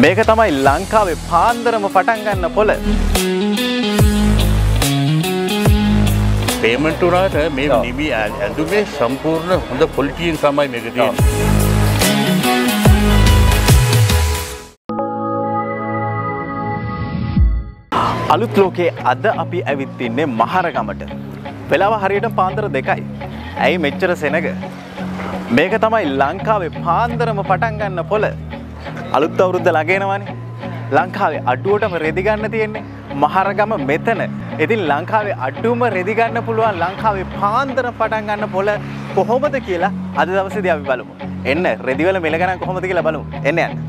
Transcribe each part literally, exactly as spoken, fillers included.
මේක තමයි ලංකාවේ පාන්දරම පටන් ගන්න පොළ. පේමන්ට් උනාට මේ නිමි ඇඳුමේ සම්පූර්ණ හොඳ ක්වොලිටියෙන් තමයි මේක තියෙන්නේ. අලුත් ලෝකයේ අද අපි ඇවිත් ඉන්නේ මහරගමට. වෙලාව හරියට පාන්දර දෙකයි. ඇයි මෙච්චර සෙනග? මේක තමයි ලංකාවේ පාන්දරම පටන් ගන්න පොළ. අලුත් අවුරුද්ද ළඟේනවනේ. ලංකාවේ අඩුවටම රෙදි ගන්න තියෙන්නේ මහරගම මෙතන. ඉතින් ලංකාවේ අඩුවම රෙදි ගන්න පුළුවන් ලංකාවේ පාන්දරම පටන් ගන්න පොළ කොහොමද කියලා අද දවසේදී අපි බලමු. එන්න රෙදි වල මිල ගණන් කොහොමද කියලා බලමු. එන්න යන්න.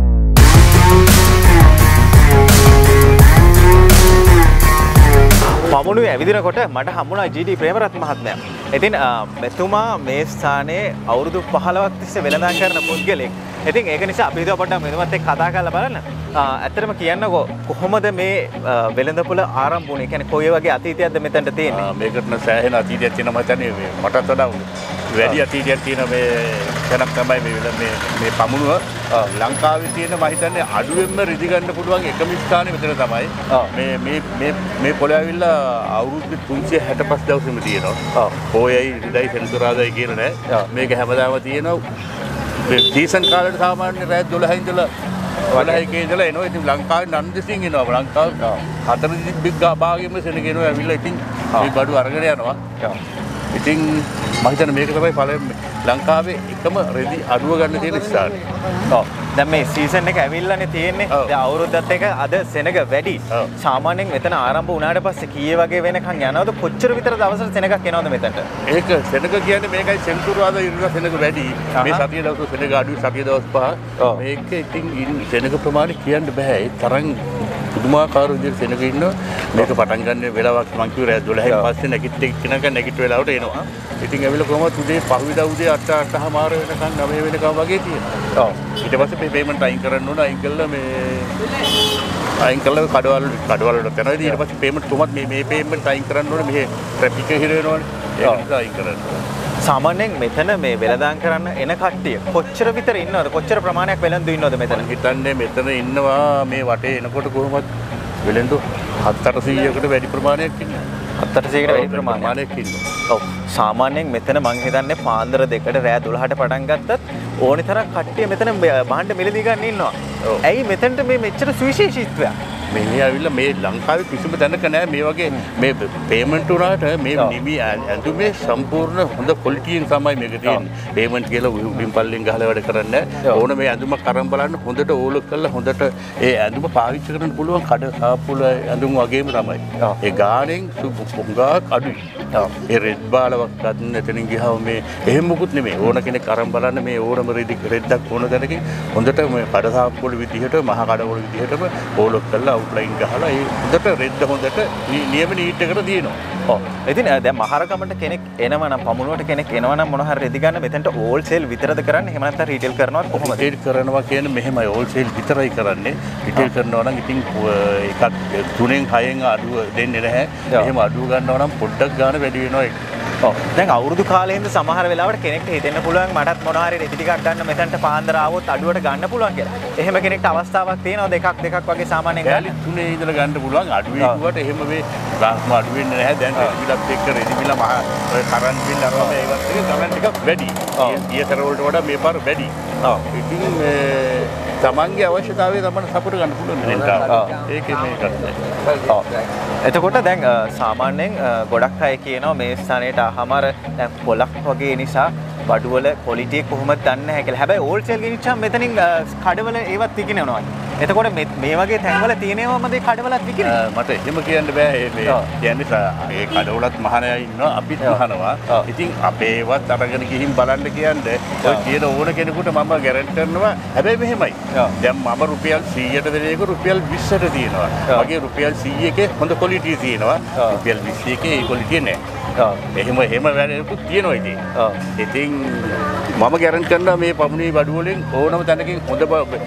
පමුණුවේ ඇවිදිනකොට මට හම්බුණා ජී.ඩී. ප්‍රේමරත්න මහත්මයා. ඉතින් මෙතුමා මේ ස්ථානයේ අවුරුදු පහළොවක් තිස්සේ වෙළඳාම් කරන පුද්ගලෙක්. ඉතින් ඒක නිසා අපි හිතුවා පොඩ්ඩක් මෙතුමත් එක්ක කතා කරලා බලන්න. ඇත්තටම කියන්නකෝ කොහොමද මේ වෙළඳපොළ ආරම්භ වුනේ? කියන්නේ කොයි වගේ අතීතයක්ද මෙතනට තියෙන්නේ? මේකට සෑහෙන අතීතයක් තියෙනවා මචං. මටත් වඩා වැඩි අතීතයක් තියෙන මේ තැනක් තමයි මේ මේ මේ පමුණුව. ලංකාවේ තියෙන මම හිතන්නේ අඩුවෙන්ම රිදි ගන්න පුළුවන් එකම ස්ථානේ මෙතන තමයි. මේ මේ මේ මේ පොළ ඇවිල්ලා අවුරුදු තුන්සිය හැට පහ දවසෙම තියෙනවා. පොයයි ඉරිදයි සෙනසුරාදායි කියලා නෑ. මේක හැමදාම තියෙනවා. මේ සීසන් කාලේට සාමාන්‍ය රාත් දොළහ ඉඳලා වලහේ ඉඳලා එනවා. ඉතින් ලංකාවේ නම් දෙසින් එනවා. ලංකාවේ හතර දිග්ග භාගෙම සෙනග එනවා. ඇවිල්ලා ඉතින් මේ බඩු අරගෙන යනවා. ඉතින් මම හිතන්නේ මේක තමයි පළවෙනි ලංකාවේ එකම රෙදි අඩුව ගන්න තියෙන ස්ථානේ. ඔව්. දැන් මේ සීසන් එක ඇවිල්ලානේ තියෙන්නේ. දැන් අවුරුද්දත් එක අද සෙනග වැඩි. සාමාන්‍යයෙන් මෙතන ආරම්භ වුණාට පස්සේ කීයේ වගේ වෙනකන් යනවද? කොච්චර විතර දවසට සෙනගක් එනවද මෙතනට? ඒක සෙනග කියන්නේ මේකයි සෙනසුරාදා ඉරිදා සෙනග වැඩි. මේ සතිය දවස් සෙනග අඩුයි සතිය දවස් පහ. මේක ඉතින් සෙනග ප්‍රමාණය කියන්න බෑ. ඒ තරම් පුදුමාකාර විදිහට සෙනග ඉන්නවා. මේක පටන් ගන්න වෙලාවක් මං කිව්වා රෑ දොළහෙන් පස්සේ නැගිට එක්කනක නැගිට වෙලාවට එනවා. ඉතින් ඇවිල්ලා කොහමද උදේ පහුවිදා උදේ අට අටමාර වෙනකන් නවය වෙනකන් වගේ තියෙනවා. ඔව්. ඊට පස්සේ මේ පේමන්ට් අයින් කරන්න ඕන. අයින් කළා මේ අයින් කළා කඩවල කඩවල වලට යනවා. ඊට පස්සේ පේමන්ට් කොහොමද මේ මේ පේමන්ට් අයින් කරන්න ඕනේ. මෙහි ට්‍රැෆික් එක හිර වෙනවනේ. ඒක නිසා අයින් කරන්න ඕනේ. සාමාන්‍යයෙන් මෙතන මේ වෙළඳාම් කරන්න එන කට්ටිය කොච්චර විතර ඉන්නවද? කොච්චර ප්‍රමාණයක් වෙළඳු ඉන්නවද මෙතන? හිතන්නේ මෙතන ඉන්නවා මේ වටේ එනකොට කොහොමද වෙළඳු හත් අටසීයකට වැඩි ප්‍රමාණයක් ඉන්නවා. හත් අටසීයකට වැඩි ප්‍රමාණයක් ඉන්නවා. ඔව්. සාමාන්‍යයෙන් මෙතන මං හිතන්නේ පාන්දර දෙකට රෑ දොළහට පටන් ගත්තත් ඕනි තරම් කට්ටිය මෙතන භාණ්ඩ මිලදී ගන්න ඉන්නවා. ඇයි මෙතනට මේ මෙච්චර සුවිශේෂීත්වයක්? මේ ඇවිල්ලා මේ ලංකාවේ කිසිම තැනක නෑ මේ වගේ මේ පේමන්ට් උනාට මේ නිමි ඇඳුමේ සම්පූර්ණ හොඳ ක්වොලිටියෙන් තමයි මේක තියෙන්නේ. පේමන්ට් කියලා උඩින් පල්ලෙන් ගහලා වැඩ කරන්නේ නෑ. ඕන මේ ඇඳුමක් අරන් බලන්න හොඳට ඕලක් කරලා හොඳට ඒ ඇඳුම පාවිච්චි කරන්න පුළුවන් කඩ සාප්පුල ඇඳුම් වගේම තමයි. ඒ ගාණෙන් හුඟක් අඩුයි. ඒ රෙඩ් බාලවක් ගන්න එතනින් ගියාම මේ එහෙම මොකුත් නෙමෙයි. ඕන කෙනෙක් අරන් බලන්න මේ ඕනම රෙදි රෙද්දක් ඕන තැනකින් හොඳට මේ කඩ සාප්පුවල විදිහට මහ කඩවල විදිහටම ඕලක් කරලා අවුට්ලයින් ගහලා ඒ හොඳට රෙද්ද හොඳට නියම නීට් එකට දිනනවා. ඔව්. ඉතින් දැන් මහරගමට කෙනෙක් එනවා නම් පමුණුවට කෙනෙක් එනවා නම් මොන හරි රෙදි ගන්න මෙතනට හෝල්සේල් විතරද කරන්නේ? එහෙම නැත්නම් රීටේල් කරනවද කොහොමද? රීටේල් කරනවා කියන්නේ මෙහෙමයි හෝල්සේල් විතරයි කරන්නේ. රීටේල් කරනවා නම් ඉතින් එකක් තුනෙන් හයෙන් අඩුව දෙන්නේ නැහැ. එහෙම අඩුව ගන්නවා නම් පොඩ්ඩක් ගන්න වැඩි වෙනවා ඒක. ඔව්. දැන් අවුරුදු කාලේ ඉඳන් සමහර වෙලාවට කෙනෙක්ට හිතෙන්න පුළුවන් මටත් මොන හරි රෙදි ටිකක් ගන්න මෙතනට පාන්දර ආවොත් අඩුවට ගන්න පුළුවන් කියලා. එහෙම කෙනෙක්ට අවස්ථාවක් තියෙනවා දෙකක් දෙකක් වගේ සාමාන්‍යයෙන් ගන්න. තුනේ ඉඳලා ගන්න පුළුවන් අඩුවේ කිව්වට එහෙම මේ ගාස්ම අඩු වෙන්නේ නැහැ. දැන් රෙදි බිලත් එක්ක රෙදි බිල මහ කරන්ට් බිල් අරම ඒවත් එක ගමන් ටිකක් වැඩි. ඊතර වලට වඩා මේ පාර වැඩි. ඔව්. ඉතින් මේ තමන්ගේ අවශ්‍යතාවය තමයි සපුර ගන්න පුළුවන් නේද? ඒකේ මේ කරන්නේ. ඔව්. එතකොට දැන් සාමාන්‍යයෙන් ගොඩක් අය කියනවා මේ ස්ථානයට ආහමාර දැන් පොලක් වගේ නිසා බඩුවල ක්වොලිටි එක කොහොමද දන්නේ නැහැ කියලා. හැබැයි හෝල්සේල් ගෙනිච්චාම මෙතනින් කඩවල ඒවත් විකිනනවා. එතකොට මේ වගේ තැන්වල තියෙනවමද ඒ කඩවලත් විකිනේ? මට එහෙම කියන්න බෑ. මේ කියන්නේ ඒ කඩවලත් මහණය ඉන්නවා අපිත් මහනවා. ඉතින් අපේවත් අරගෙන ගිහින් බලන්න කියන්නේ ඔය කියන ඕන කෙනෙකුට මම ගැරන්ටි කරනවා. හැබැයි මෙහෙමයි. දැන් මම රුපියල් සීයට දෙන එක රුපියල් විස්සට තියෙනවා. මගේ රුපියල් සීයකේ හොඳ ක්වොලිටි තියෙනවා. රුපියල් විස්සකේ ඒ ක්වොලිටි නැහැ. එහෙම එහෙම වැඩකුත් තියෙනවා ඉතින්. ඉතින් මම ගැරන්ටි කරනවා මේ පමුණේ බඩු වලින් ඕනම තැනකින් හොඳ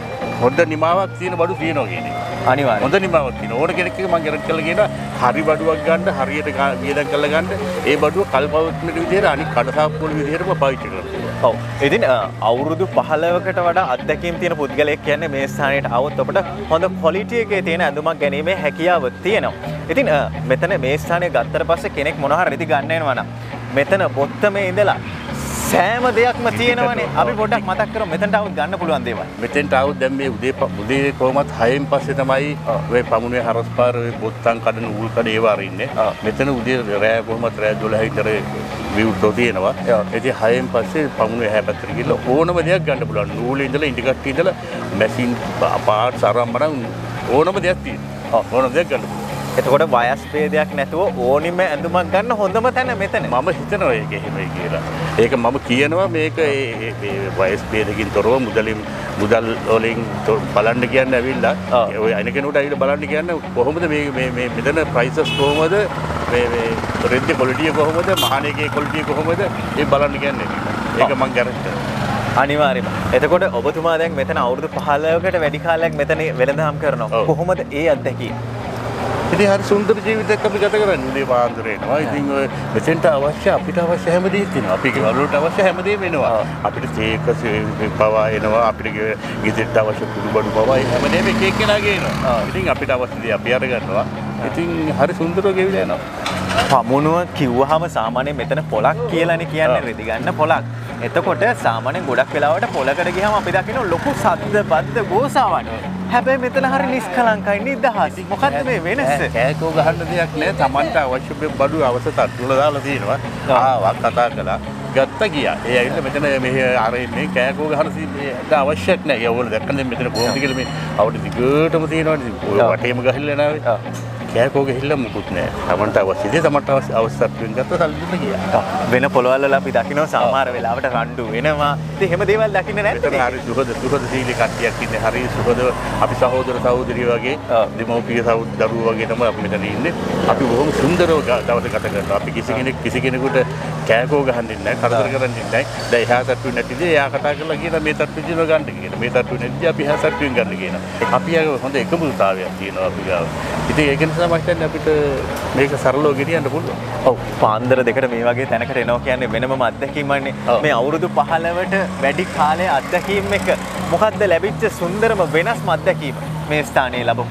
හොඳ නිමාවක් තියෙන බඩු තියෙනවා කියන්නේ. අනිවාර්යයෙන්. හොඳ නිමාවක් තියෙන ඕන කෙනෙක් එක මම ගැරන්ටි කරලා කියනවා හරි බඩුවක් ගන්න හරියට වියදම් කරලා ගන්න ඒ බඩුව කල්පවත්මට විදිහට අනිත් කඩසාප්පු වල විදිහටම පාවිච්චි කරනවා. ඔව්. ඉතින් අවුරුදු පහළොවකට වඩා අත්දැකීම් තියෙන පුද්ගලයෙක් කියන්නේ මේ ස්ථානයට આવොත් අපිට හොඳ ක්වොලිටි එකේ තියෙන ඇඳුමක් ගැනීමේ හැකියාව තියෙනවා. ඉතින් මෙතන මේ ස්ථානය ගත්තට පස්සේ කෙනෙක් මොනවා හරි රෙදි ගන්න වෙනවා නම් මෙතන බොත්තමේ ඉඳලා සෑම දෙයක්ම තියෙනවනේ. අපි පොඩ්ඩක් මතක් කරමු මෙතනට આવුත් ගන්න පුළුවන් දේවල්. මෙතෙන්ට આવුත් දැන් මේ උදේ උදේ කොහමත් හයෙන් පස්සේ තමයි ඔය පමුණුවේ හරස් පාර ඔය බොත්තම් කඩන ඌල් කඩ ඒවා අරින්නේ. මෙතන උදේ රෑ කොහමත් රෑ දොළහ විතර විවුර්තෝ තියෙනවා. ඉතින් හයෙන් පස්සේ පමුණුවේ හැපැත්තට ගිහලා ඕනම දෙයක් ගන්න පුළුවන්. නූලේ ඉඳලා ඉන්ඩි කට්ටිය ඉඳලා මැෂින් පාර්ට්ස් ආරම්භන ඕනම දෙයක් තියෙනවා. ඕනම දෙයක් ගන්න පුළුවන්. එතකොට වයස් ભેදයක් නැතුව ඕනිම ඇඳුමක් ගන්න හොඳම තැන මෙතන. මම හිතනවා ඒක එහෙමයි කියලා. ඒක මම කියනවා මේක ඒ වයස් ભેදකින් තොරව මුදලින් මුදල් වලින් බලන්න කියන්නේ ඇවිල්ලා ඔය අනික කෙනෙකුට ඇවිල්ලා බලන්න කියන්නේ කොහොමද මේ මේ මේ මෙතන ප්‍රයිසස් කොහොමද මේ මේ රෙද්ද ක්වොලිටි කොහොමද මහානේකේ ක්වොලිටි කොහොමද ඒ බලන්න කියන්නේ. ඒක මම ගැරන්ටි කරනවා. අනිවාර්යයෙන්ම. එතකොට ඔබතුමා දැන් මෙතන අවුරුදු පහළොවකට වැඩි කාලයක් මෙතන වෙළඳාම් කරනවා. කොහොමද ඒ අත්දැකීම? ඉතින් හරි සුන්දර ජීවිතයක් අපි ගත කරන්නේ උදේ පාන්දර එනවා. ඉතින් ඔය මෙතෙන්ට අවශ්‍ය අපිට අවශ්‍ය හැමදේම තියෙනවා. අපි ගෙවලට අවශ්‍ය හැමදේම එනවා. අපිට තේක පවා එනවා. අපිට ගෙදරට අවශ්‍ය කුඩු බඩු පවා හැමදේම එක එක්කෙනා ගේනවා. ඉතින් අපිට අවශ්‍ය දේ අපි අරගන්නවා. ඉතින් හරි සුන්දරව ගෙවිලා යනවා. පමුණුව කිව්වහම සාමාන්‍යයෙන් මෙතන පොලක් කියලානේ කියන්නේ රෙදි ගන්න පොලක්. එතකොට සාමාන්‍යයෙන් ගොඩක් වෙලාවට පොලකට ගියාම අපි දකින්න ලොකු සද්ද බද්ද ගෝසාවක්. හැබැයි මෙතන හරි නිස්කලංකයි නිදහස්. මොකද්ද මේ වෙනස? කෑකෝ ගහන්න දෙයක් නෑ. Tamanට අවශ්‍ය බඩු අවශ්‍ය තට්ටුවල දාලා තියෙනවා. ආවක් කතා කළා. ගත්ත ගියා. ඒ ඇවිල්ලා මෙතන මෙහෙ අර මේ කෑකෝ ගහන සීට අවශ්‍යත් නෑ. ඒගොල්ලෝ දැක්කම මෙතන කොහොමද කියලා මේ අවුරුදු දිගටම තියෙනවනේ. ඔය වටේම ගහilla නෑ. කෑකෝ ගහilla මුකුත් නෑ. Tamanට අවශ්‍ය දේ Tamanට අවශ්‍ය තට්ටුවෙන් ගත්ත සල්ලි දුන්න ගියා. වෙන පොළවල් වල අපි දකින්න සමහර වෙලාවට රණ්ඩු වෙනවා. ඉතින් එහෙම දේවල් දකින්න නැද්ද? මෙතන හරි සුහද සුහද සීලී කට්ටියක් ඉන්නේ. හරි සුහද අපි සහෝදර සහෝදරිය වගේ දෙමව්පිය දරුවෝ වගේ තමයි අපි මෙතන ඉන්නේ. අපි බොහොම සුන්දරව දවස ගත කරනවා. අපි කිසි කෙනෙක් කිසි කෙනෙකුට කෑකෝ ගහන්නේ නැහැ, කරදර කරන්නේ නැහැ. දැන් එහා තට්ටුවේ නැතිද එයා කතා කරලා කියන මේ තට්ටුවේ දිනව ගන්න කියන. මේ තට්ටුවේ නැතිද අපි එහා තට්ටුවෙන් ගන්න කියන. අපි ආව හොඳ එකමුතාවයක් තියෙනවා අපි ගාව. ඉතින් ඒක නිසා මම හිතන්නේ අපිට මේක සරලව ගෙනියන්න පුළුවන්. ඔව් පාන්දර දෙකට මේ වගේ තැනකට එනවා කියන්නේ වෙනමම අත්දැකීමක්නේ. මේ අවුරුදු පහළොවට වැඩි කාලයේ අත්දැකීම් එක මොකද්ද ලැබිච්ච සුන්දරම වෙනස්ම අත්දැකීම මේ ස්ථානයේ ලැබපු?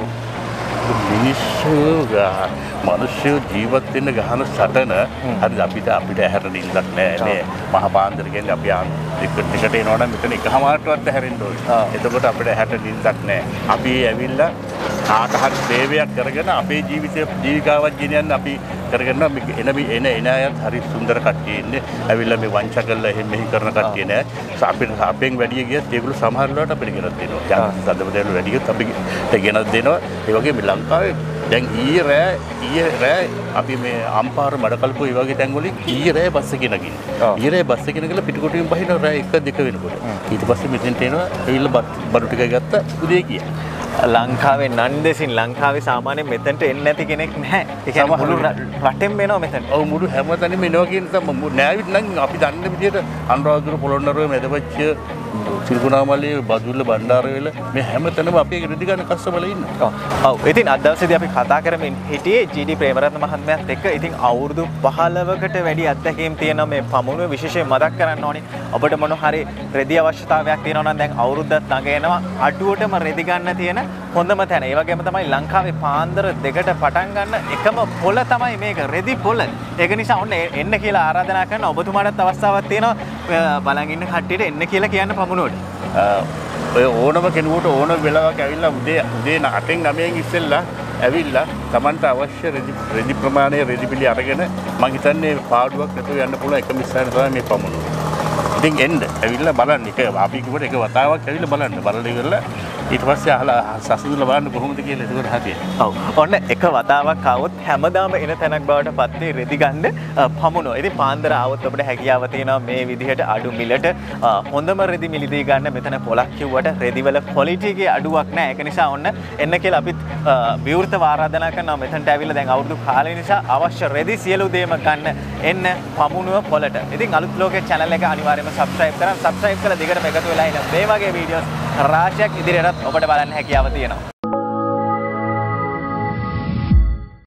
මිනිස්සු මිනිස්සු ජීවත් වෙන්න ගහන සටන හරි අපිට අපිට ඇහැරෙන්න ඉන්නක් නෑ නේ. මහ පාන්දර කියන්නේ අපි එකට එකට එනවා නම් මෙතන එකමාරටවත් ඇහැරෙන්න ඕනේ. එතකොට අපිට ඇහැරෙන්න ඉන්නක් නෑ. අපි ඇවිල්ලා කාට හරි සේවයක් කරගෙන අපේ ජීවිතය ජීවිකාවක් ගෙනියන්න අපි කරගෙන එන එන එන අයත් හරි සුන්දර කට්ටිය ඉන්නේ. ඇවිල්ලා මේ වංචා කරලා එහෙම මෙහි කරන කට්ටිය නෑ. අපිට අපෙන් වැඩි ගියත් ඒගොල්ලෝ සමහර වෙලාවට අපිට ගෙනත් දෙනවා. යම් සද්දවලට වැඩි ගියත් අපි ගෙනත් දෙනවා. ඒ වගේ මේ ලංකාවේ දැන් ඊයේ රෑ ඊයේ රෑ අපි මේ අම්පාර මඩකල්පු ඒ වගේ තැන් වලින් ඊයේ රෑ බස් එකේ නගින්න. ඊයේ රෑ බස් එකේ නගලා පිටිකොටියෙන් බහින රෑ එක දෙක වෙනකොට. ඊට පස්සේ මෙතෙන්ට එනවා ඇවිල්ලා බඩු ටික ගත්තා උදේ ගියා. ලංකාවේ නන්දෙසින් ලංකාවේ සාමාන්‍යයෙන් මෙතනට එන්නේ නැති කෙනෙක් නැහැ. ඒ කියන්නේ මුළු රටෙම එනවා මෙතන. ඔව් මුළු හැමතැනම එනවා කියන තමයි නෑවිත් නම් අපි දන්න විදිහට අනුරාධපුර පොළොන්නරුවේ මෙදපච්ච තිරුකුණාමලේ බදුල්ල බණ්ඩාරවල මේ හැමතැනම අපේ රෙදි ගන්න කස්සබල ඉන්නවා. ඔව්. ඉතින් අද දවසේදී අපි කතා කරමින් හිටියේ ජී.ඩී. ප්‍රේමරත්න මහත්මයාත් එක්ක. ඉතින් අවුරුදු පහළොවකට වැඩි අත්දැකීම් තියෙන මේ පමුණුව විශේෂයෙන් මතක් කරන්න ඕනේ. ඔබට මොන හරි රෙදි අවශ්‍යතාවයක් තියෙනවා නම් දැන් අවුරුද්දක් ළඟ එනවා. අඩුවටම රෙදි ගන්න තියෙන හොඳම තැන. ඒ වගේම තමයි ලංකාවේ පාන්දර දෙකට පටන් ගන්න එකම පොළ තමයි මේක රෙදි පොළ. ඒක නිසා ඔන්න එන්න කියලා ආරාධනා කරන ඔබතුමාටත් අවස්ථාවක් තියෙනවා බලන් ඉන්න කට්ටියට එන්න කියලා කියන්න පමුණුවට. ඔය ඕනම කෙනෙකුට ඕන වෙලාවක ඇවිල්ලා උදේ උදේ අටෙන් නවයෙන් ඉස්සෙල්ලා ඇවිල්ලා Tamanට අවශ්‍ය රෙදි රෙදි ප්‍රමාණය රෙදි පිළි අරගෙන මම හිතන්නේ පාඩුවක් නැතුව යන්න පුළුවන් එකම ස්ථානය තමයි මේ පමුණුව. ඉතින් එන්න ඇවිල්ලා බලන්න එක අපි කිව්වට එක වතාවක් ඇවිල්ලා බලන්න. බලලා ඉවරලා ඊට පස්සේ අහලා සසඳුලා බලන්න කොහොමද කියලා ඒක හතියි. ඔව්. ඔන්න එක වතාවක් ආවොත් හැමදාම එන තැනක් බවට පත් වේ රෙදි ගන්න පමුණුව. ඉතින් පාන්දර ආවොත් අපිට හැකියාව තියෙනවා මේ විදිහට අඩු මිලට හොඳම රෙදි මිලදී ගන්න. මෙතන පොලක් කිව්වට රෙදි වල ක්වොලිටි එකේ අඩුවක් නැහැ. ඒක නිසා ඔන්න එන්න කියලා අපිත් විවෘතව ආරාධනා කරනවා මෙතනට ඇවිල්ලා දැන් අවුරුදු කාලය නිසා අවශ්‍ය රෙදි සියලු දේම ගන්න එන්න පමුණුව පොලට. ඉතින් අලුත් ලෝකයේ channel එක අනිවාර්යයෙන්ම subscribe කරන්න. subscribe කරලා දිගටම එකතු වෙලා ඉන්න මේ වගේ වීඩියෝස් රාශියක් ඉදිරියටත් ඔබට බලන්න හැකියාව තියෙනවා.